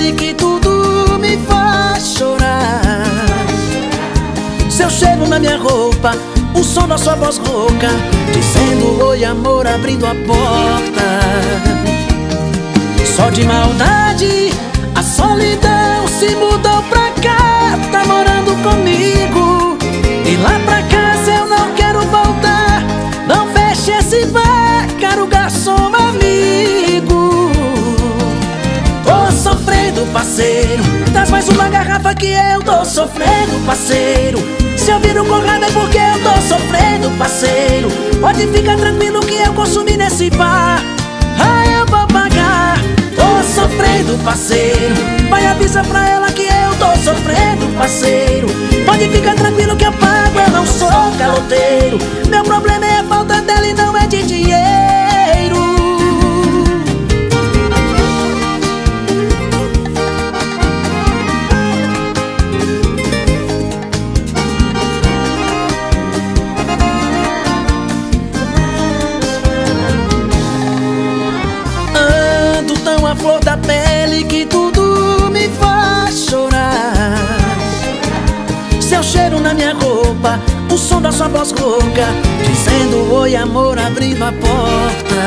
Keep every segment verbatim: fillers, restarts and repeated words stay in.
pele que tudo me faz chorar. Seu cheiro na minha roupa, o som da sua voz rouca, dizendo oi amor, abrindo a porta. Só de maldade, a solidão se mudou pra cá. Tá morando comigo e lá pra casa eu não quero voltar. Não feche esse bar, caro garçom amigo. Tô sofrendo, parceiro, traz mais uma garrafa que eu tô sofrendo, parceiro. Se eu viro com raiva é porque eu tô sofrendo, parceiro. Pode ficar tranquilo que eu consumi nesse bar. Ah, eu vou pagar. Tô sofrendo, parceiro, vai avisa pra ela que eu tô sofrendo, parceiro. Pode ficar tranquilo que eu pago, eu não sou caloteiro. Meu problema é a falta dela e não é de dinheiro. Ando tão à flor da pele que tudo me faz chorar. Seu cheiro na minha roupa, o som da sua voz rouca, dizendo oi amor, abrindo a porta.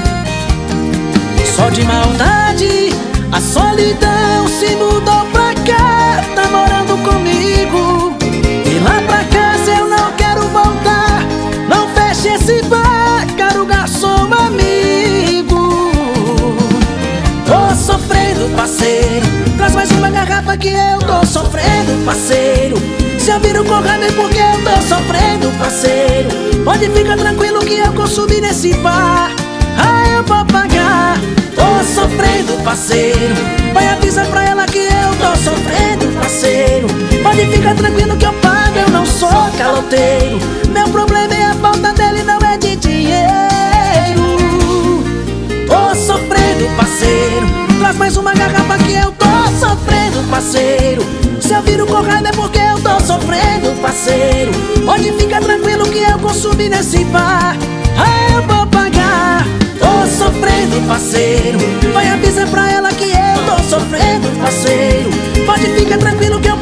Só de maldade, a solidão se mudou pra cá. Tá morando comigo e lá pra casa eu não quero voltar. Não feche esse bar, caro garçom amigo. Tô sofrendo, parceiro, traz mais uma garrafa que eu tô sofrendo, parceiro. Se eu viro com raiva é porque eu tô sofrendo, parceiro. Pode ficar tranquilo que eu consumi nesse bar. Ah, eu vou pagar. Tô sofrendo, parceiro, vai avisar pra ela que eu tô sofrendo, parceiro. Pode ficar tranquilo que eu pago, eu não sou caloteiro. Meu problema é a falta dela e não é de dinheiro. Tô sofrendo, parceiro, traz mais uma garrafa que eu tô sofrendo, parceiro. Se eu viro com raiva é porque eu tô sofrendo, parceiro. Pode ficar tranquilo que eu consumi nesse bar. Ah, eu vou pagar. Tô sofrendo, parceiro, vai avisar pra ela que eu tô sofrendo, parceiro. Pode ficar tranquilo que eu